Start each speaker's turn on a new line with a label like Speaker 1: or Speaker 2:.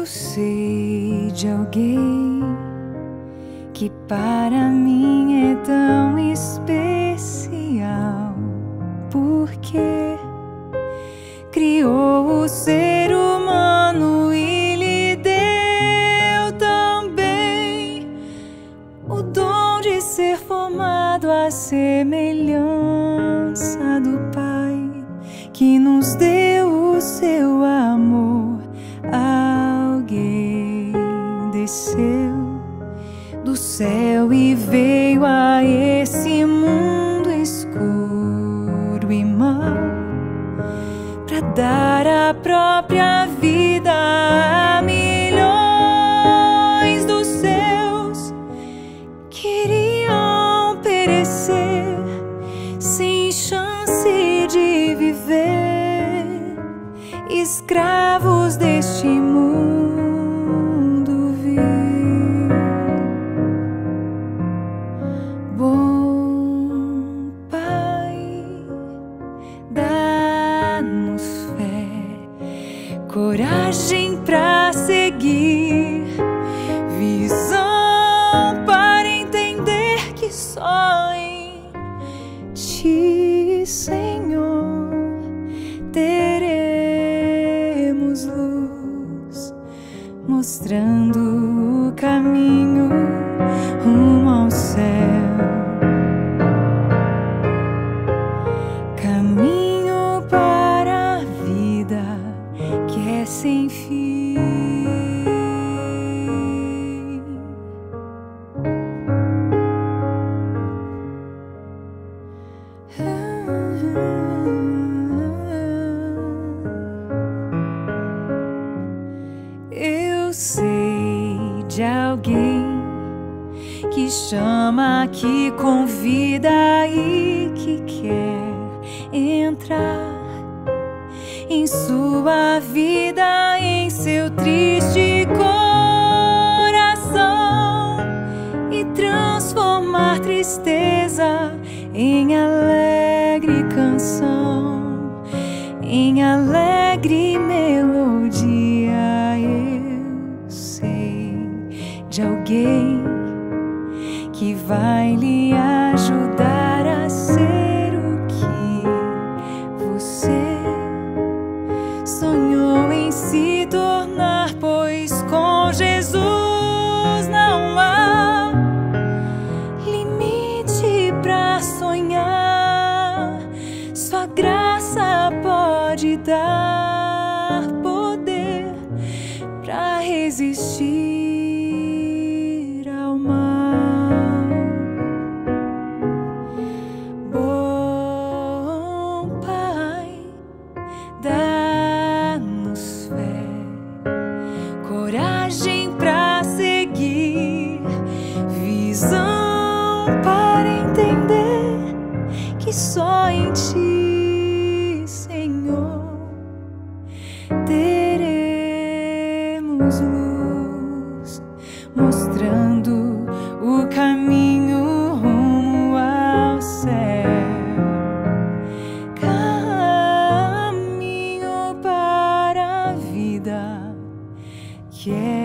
Speaker 1: sei de alguém que para mim é tão especial, porque criou o ser humano e lhe deu também o dom de ser formado à semelhança do Pai, que nos deu o seu amor. Alguém desceu do céu e veio a esse mundo escuro e mau, para dar a própria vida a milhões dos seus que iriam perecer sem chance de viver, escravos deste mundo vil. Bom Pai, dá-nos fé, coragem pra seguir, visão para entender que só em Ti, Senhor, teremos luz, mostrando o caminho rumo ao céu, caminho para a vida que é sem fim. Eu sei de alguém que chama, que convida e que quer entrar em sua vida, em seu triste coração, e transformar tristeza em alegre canção, em alegre melodia. Eu sei de alguém que vai lhe ajudar a ser o que você sonhou em se tornar, pois com Jesus não há limite pra sonhar. Sua graça pode dar poder pra resistir ao mal. Bom Pai, dá-nos fé, coragem pra seguir, visão para entender que só em Ti, Senhor, teremos luz, mostrando o caminho rumo ao céu, caminho para a vida que é